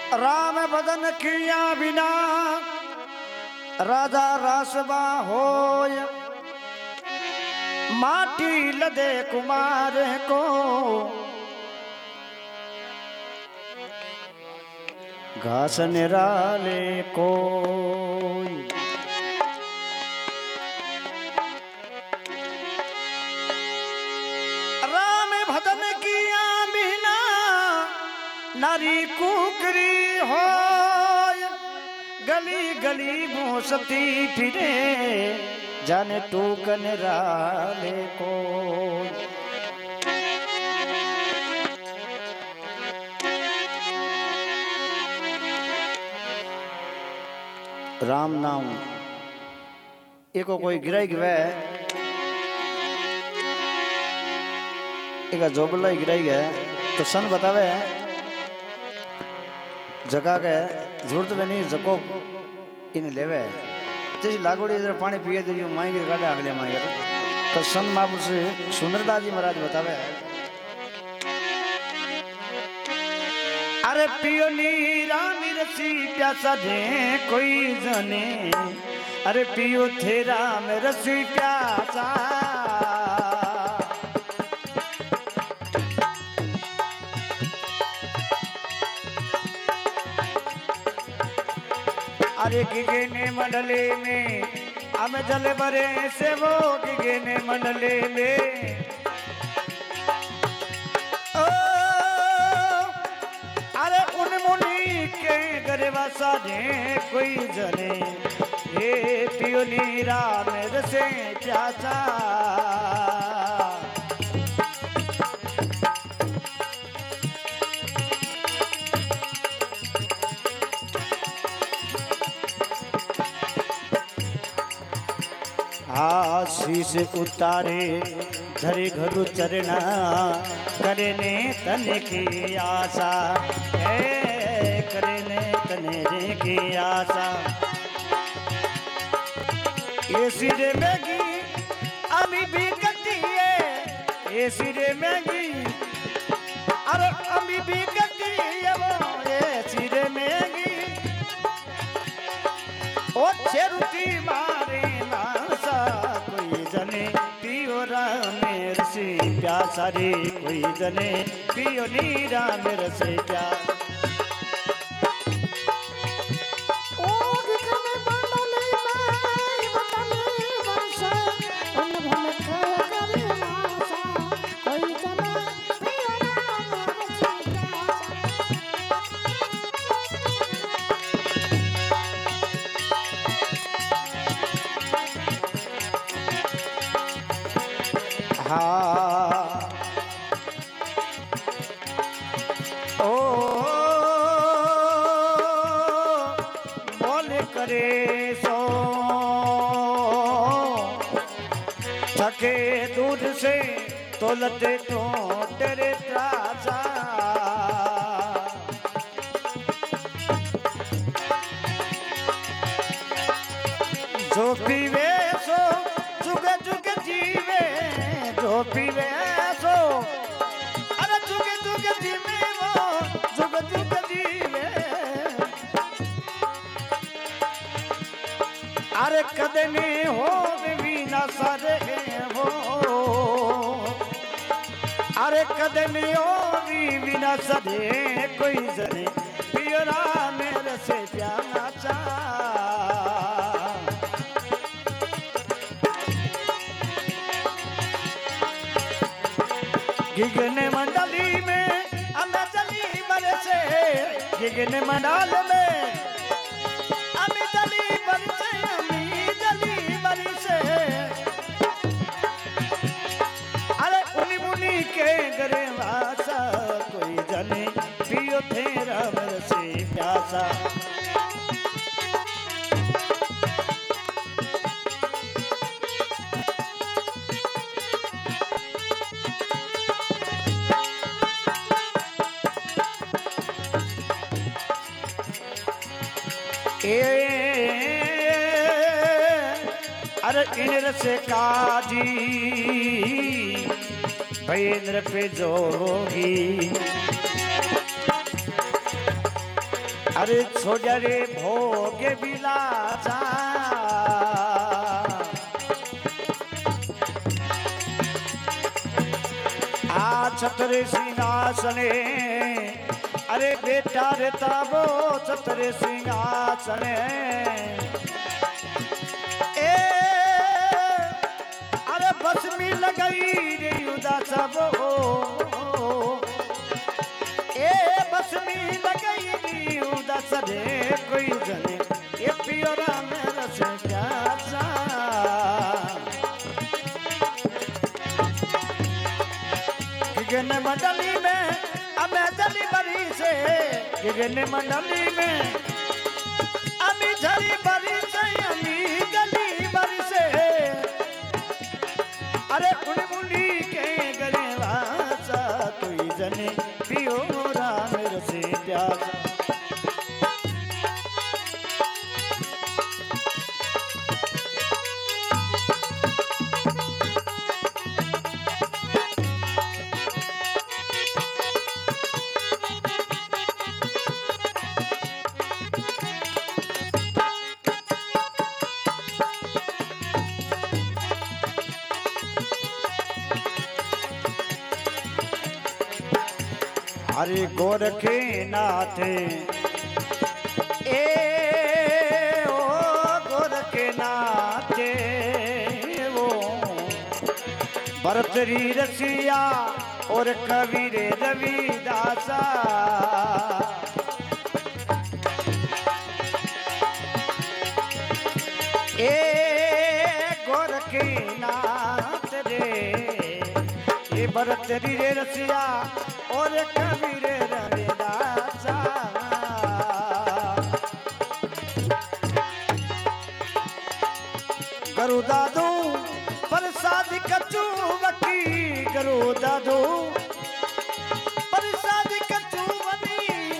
राम बदन किया बिना राजा रासबा होय, माटी लदे कुमार को घास निराले कोई। राम भदन किया बिना नारी कुकरी हो, गली गली भूसती फिरे जाने टूकन राले को। राम नाम एको कोई गिराई गवे एक जोबला गिराई गए तो सन बतावे जगह के जरूरत में नहीं जको इन लेवे जैसे लागोड़ी इधर पानी पिए तो माई के गाड़े अगले माई तो सन महापुरुष सुंदरदास जी महाराज बतावे अरे पियो नीरा रसी प्यासा दे कोई जने, अरे पियो तेरा में रसी प्यासा। अरे गिगे ने मंडले में हमें जल भरे से वो गिगे ने मंडले में अरे उन मुनि के गरबा साधे कोई जने, ये पियो नीरा मेरे से प्यासा। आशीष उतारे धरे घरु चरना करने तने की आशा है, करने तने की आशा। ये सिरे मैगी अमी भी करती है, ये सिरे मैगी अरे अमी भी करती है वो, ये सिरे मैगी ओ चेरुती मारे नासा कोई जने पियो रामेर से प्यासा रे, कोई जने पियो नीरा मेरे से प्यासा। ओ बोल करे सो थके दूध से तोलते तो तेरे त्रासा। जो पीवे सो जुग जुग जीवे, जो पीवे सो अरे जुग जुग जीवे वो जुग जुग जीवे। अरे कदे नहीं हो बिना सारे हो, अरे कदे नहीं हो बिना सारे कोई जने पियो राम मेरे से प्यासा। गिगने मंडली में हमें जली बरसे, गिगने मंडल में हमें जली बरसे, हमें जली बरसे। अरे उनी मुनि के गरे वासा कोई जने पियो तेरा बरसे प्यासा। अरे इंद्र से काजी भैंद्र पे जोगी अरे छोड़ रे भोग बिलासा आ छत्र सिंहासने अरे बेटा रे ताबो छत्र सिंहासने ए अरे बस में लगाई रे उदास वो ए बस में लगाई रे उदास रे कोई जने ये पियो राम रस प्यासा गिगन मंडली में अमे जली बरी से गिगन मंडली में अमी झरी बरी से अमी जली बरी से अरे उन मुंडी के गले वासा कोई जने पियो राम रसे प्यासा हरे गोरखे नाथे ए ओ गोरखे नाथे वो भरतरी रसिया और कबीर रविदासा ए गोरखे नाथ रे ये भरतरी रसिया और कबीर रविदासा करू दादू प्रसाद कचू वकी करू दादू प्रसाद कचू वनी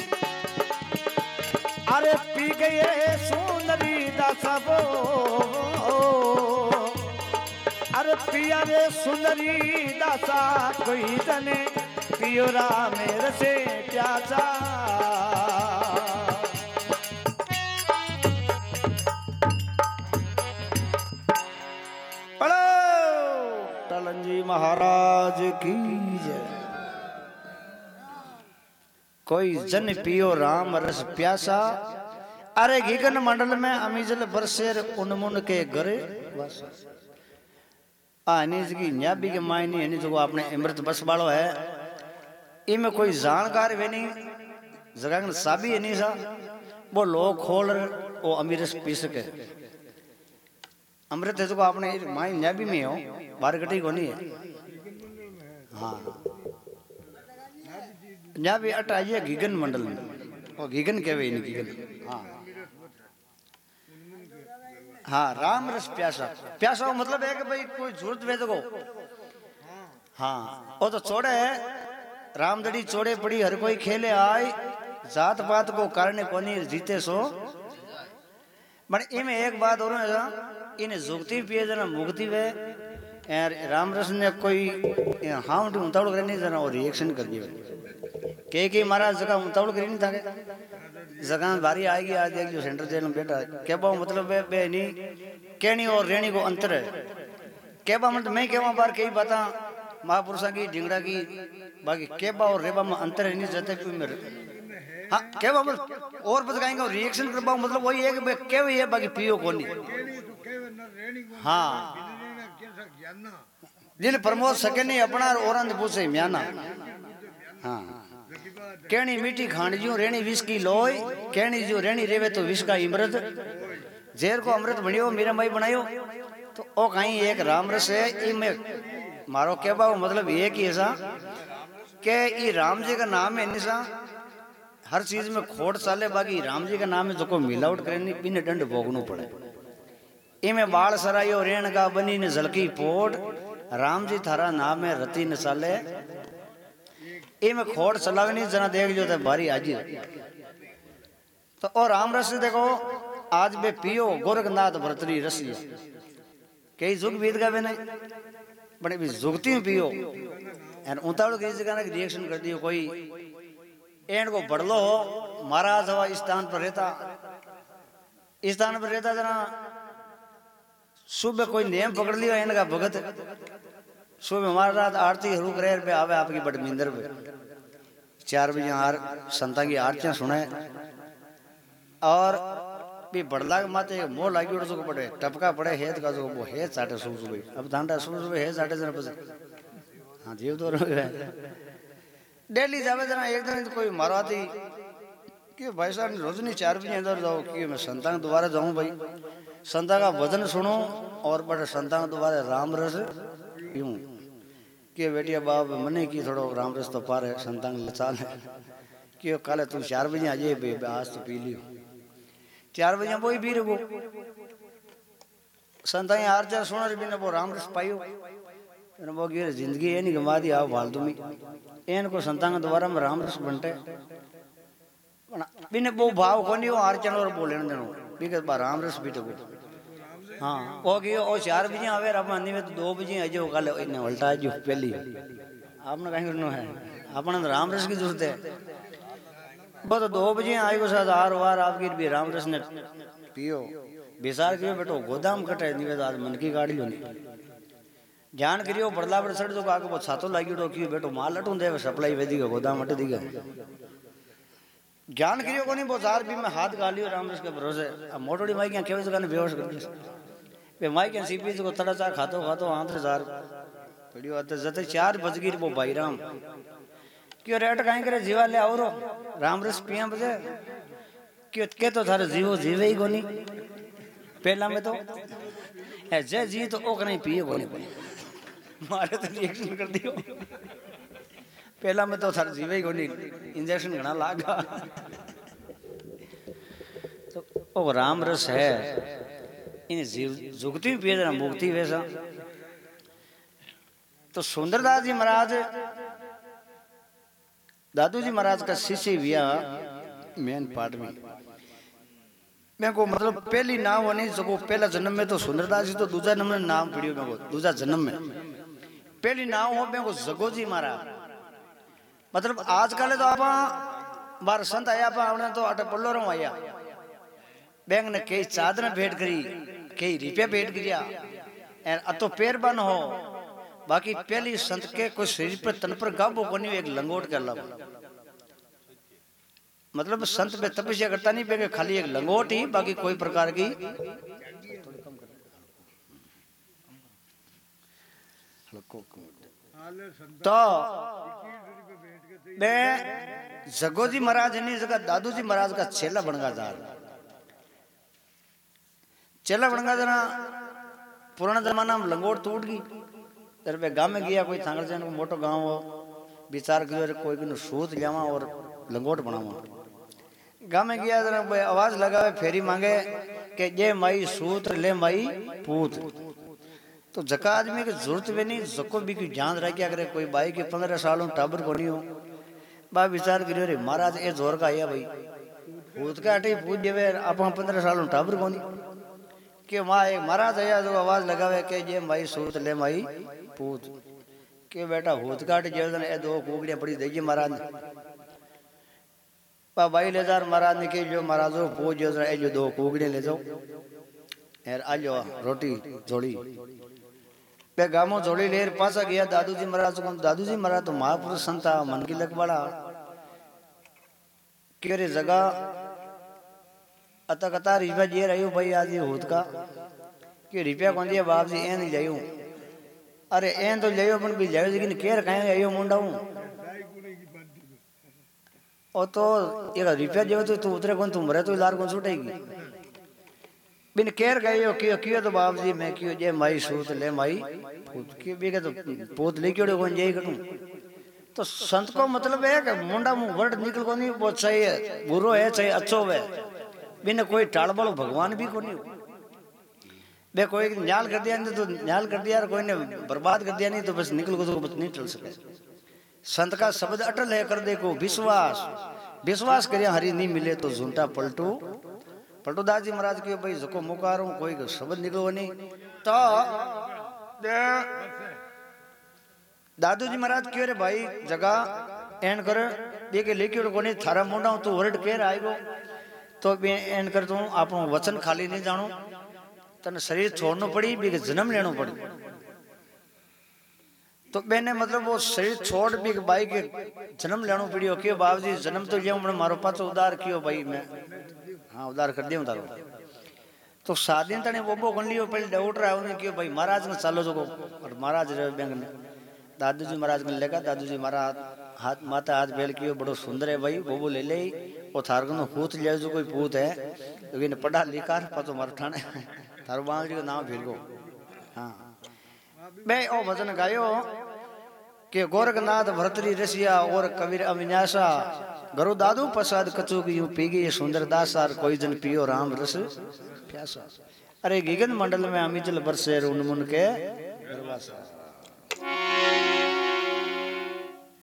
अरे पी गए सुंदरी दासा वो अरे पिया रे सुंदरी दासा कोई जने पियो राम रसे प्यासा पढ़ो टलन जी महाराज की जय कोई जन पियो राम रस प्यासा अरे गिगन मंडल में अमीजल बरसेर उनमुन के घरे की न्याबी के मायने यानी जो आपने अमृत बस वालो है इनमें कोई जानकार भी नहीं जगह साबी है नहीं सा वो लोग खोल वो अमीर पी सके अमृत है जो आपने माई न्याबी में हो बारगटी को नहीं है हाँ न्याबी अट आइए गिगन मंडल में वो गिगन कहवे नहीं गिगन हाँ हाँ राम रस प्यासा प्यासा मतलब है कि भाई कोई जरूरत वे को हाँ वो तो छोड़े है रामदड़ी चोड़े पड़ी हर कोई खेले आए जात पात को कारण कोनी जीते सो बट इनमें एक बात और है इन्हें जुगती पिए जना मुक्ति वे राम रस ने कोई हाँ उतावड़ करे नहीं जना और रिएक्शन कर दिए के महाराज जगह उतावड़ करी नहीं था जगह बारी आएगी आज एक जो सेंटर जेल में बैठा केबा मतलब बे नहीं कहनी और रेणी को अंतर है केबा मतलब मैं केवा बार कई बाता महापुरुषों की डिंगड़ा की बाकी केबा और रेबा में अंतर है नहीं जाते मेरे हाँ केबा मतलब और बताएंगे और रिएक्शन कर पाऊँ मतलब वही है कि केवे है बाकी पियो कौन हाँ जिन प्रमोद सके नहीं अपना और पूछे म्याना हाँ कहनी मीठी खांड जो रेणी विष की लोय कहनी जो रेणी रेवे तो विष का अमृत जेर को अमृत बनियो मीरा माई बनायो तो ओ कहीं एक राम रस है इनमें मारो क्या बाबू मतलब ये कि ऐसा के ये राम जी का नाम है निशा हर चीज में खोट चाले बाकी राम जी का नाम है जो को मिलावट करे बिना दंड भोगनो पड़े इनमें बाल सरायो रेण का बनी ने झलकी पोट राम जी थारा नाम है रति न चाले इनमें खोट चलावनी जना देख जो भारी आजी तो और राम रस देखो आज बे पियो गोरखनाथ भरतरी रसिया कई जुग बीत गए नहीं बड़े भी जुगती में पियो एंड उतावड़ कई जगह रिएक्शन कर दियो कोई एंड को बड़लो हो महाराज हवा स्थान पर रहता जना सुबह कोई नियम पकड़ लिया इनका भगत सुबह महाराज आरती हरू करे पे आवे आपकी बड़मिंदर पे 4 बजे हार संता की आरतियां सुने और भी बड़ला के माथे मोह लागी उड़ सको पड़े टपका पड़े हेत का जो वो हेत साटे सुबह अब धांडा सुबह हेत साटे जना पसे हाँ जीव तो डेली जावे जना एक दिन कोई मारवाती कि भाई साहब रोजनी 4 बजे अंदर जाओ कि मैं संता के दोबारा जाऊं भाई संता का भजन सुनो और बड़े संता के दोबारा राम रस पीऊं कि बेटिया बाप मने की थोड़ो राम रस तो पार है संता के चाल है कि कल तू 4 बजे आ जाए आज तो पी लियो 4 बजे वो ही पी रहो संता हार जा सुना बिना वो राम रस पाइयो वो की जिंदगी ये नहीं गवा दी आओ फालतू में एन को संता के दोबारा में राम रस बनते बिने वो भाव को नहीं वो आरचन और बोले देनो बिके बा राम रस भी तो हाँ वो की ओ 4 बजे आवे अब अन्नी में तो 2 बजे आ जाओ कल इन्हें उल्टा जो पहली आपने कहीं करना है अपने राम रस की जरूरत है वो तो 2 बजे आई को साथ आर वार आपकी भी राम रस ने पियो बेसार करियो बेटो गोदाम कटे निवेद आज मन की गाड़ी होनी ध्यान करियो बड़ला बड़ सड़ जो आगे वो छातो लागी उठो कि बेटो माल अटूं दे सप्लाई वेदी का गोदाम अट दी गए ज्ञान करियो को नहीं वो 4 भी में हाथ गालियो राम रस के भरोसे अब मोटोड़ी माई क्या केवे जगह बेहोश कर दी वे माई के सीपी को तड़ा चा खातो खातो आंत 4 पड़ियो आते जते 4 बज गई वो भाई राम क्यों रेट काहे करे जीवा ले आवरो राम रस पिया बजे क्यों के तो थारे जीवो जीवे ही कोनी पहला में तो ए जे जी तो ओक नहीं पिए कोनी मारे तो रिएक्शन कर दियो पहला में तो थारे जीवे ही कोनी इंजेक्शन घना लागा तो ओ राम रस है इन जीव जुगती पिए जरा मुक्ति वैसा तो सुंदरदास जी महाराज दादू जी महाराज का शिष्य विया मेन पार्ट में मैं को मतलब पहली नाम होनी सको पहला जन्म में तो सुंदरदास जी तो दूसरा नंबर नाम पड़ियो मैं को दूसरा जन्म में पहली नाम हो मैं को जगोजी महाराज मतलब आजकल तो आप बार संत आया आपने तो अट पल्लोरों आया बैंक ने कई चादर भेंट करी कई रुपया भेंट किया तो पैर बन हो बाकी पहली संत के कोई शरीर पर तन पर गाबो को नहीं एक लंगोट कर ला मतलब संत पे तपस्या करता नहीं पे खाली एक लंगोट ही बाकी कोई प्रकार की तो मैं जगोजी महाराज नहीं जगह दादू जी महाराज का चेला बनगा जा चेला बनगा जरा पुराना जमाना में लंगोट टूट गई तेरे पे गांव में गया कोई थांगड़ को मोटो गांव हो विचार करो कोई को सूत लियावा और लंगोट बनावा गांव में गया जरा आवाज लगावे फेरी मांगे कि ये माई सूत ले माई पूत तो जका आदमी की जरूरत भी नहीं जको भी की ध्यान रखा करे कोई बाई की 15 सालों टाबर को नहीं हो बा विचार करियो रे महाराज ए जोर का आया भाई पूत का अटे पूज देवे आप 15 सालों टाबर को नहीं कि माँ एक महाराज आया जो आवाज लगावे कि ये माई सूत ले माई पूत के बेटा होत काट जेदन ए 2 कुकड़ियां पड़ी देगी महाराज ने पा भाई ले जार महाराज ने के जो महाराजो पूज जो ए जो 2 कुकड़ियां ले जाओ यार आ जाओ रोटी जोड़ी पे गामो जोड़ी लेर पासा गया दादूजी महाराज तो महापुरुष संता मन की लगवाड़ा के रे जगह अता कता रिपा जे रहियो भाई आज ये होत का कि रिपया कौन दिया बाप जी एन जायो अरे एन तो जायो पण भी जायो लेकिन केर काहे आयो मुंडा हूं ओ तो एक रिपया जो तो तू उतरे कौन तू मरे तो लार कौन छूटेगी बिन केर गयो कियो तो बाप जी मैं कियो जे माई सूत ले माई पूत की भी के तो पूत ले क्यों कौन जाई करूं तो संत को मतलब है कि मुंडा मुंह वर्ड निकल को नहीं वो चाहिए बुरो है चाहिए अच्छो है बिन कोई टालबल भगवान भी को नहीं बे कोई न्याल कर दिया नहीं तो न्याल कर दिया कोई ने बर्बाद कर दिया नहीं तो बस निकल को तो बस नहीं टल सके संत का शब्द अटल है कर देखो विश्वास करिया हरी नहीं मिले तो झूठा पलटूदास जी महाराज के भाई जको मुकारो कोई शब्द निकलो नहीं तो दादू जी महाराज क्यों रे भाई जगह एंड कर बे के लेके कोनी थारा मोंडा तो वर्ड केर आएगो तो बे एन कर तू आपनो वचन खाली नहीं जानो तने शरीर छोड़नो पड़ी बे के जन्म लेनो पड़ी तो बेने मतलब वो शरीर छोड़ बे के भाई के जन्म लेनो पड़ियो के बाबजी जन्म तो लिया हमने मारो पाछो उधार कियो भाई मैं हाँ उधार कर दियो तारो तो शादी तने वो गण लियो पहले डाउट रहा उन्हें कि भाई महाराज ने चालो जो और महाराज रे बैंक ने दादूजी महाराज ने लेगा दादूजी महाराज हाथ माता हाथ बेल कियो बड़ो सुंदर है भाई वो ले ले वो थारगन पूत ले जो कोई पूत है लेकिन पढ़ा लिखा पतो मर ठाणे थारो बांगड़ी का नाम फिर गो हाँ बे ओ भजन गायो के गोरखनाथ भरतरी रसिया और कबीर अविनाशा गरु दादू प्रसाद कचू की यूं पी गई सुंदर दासार कोई जन पियो राम रस प्यासा अरे गिगन मंडल में अमिचल बरसे उन मुन के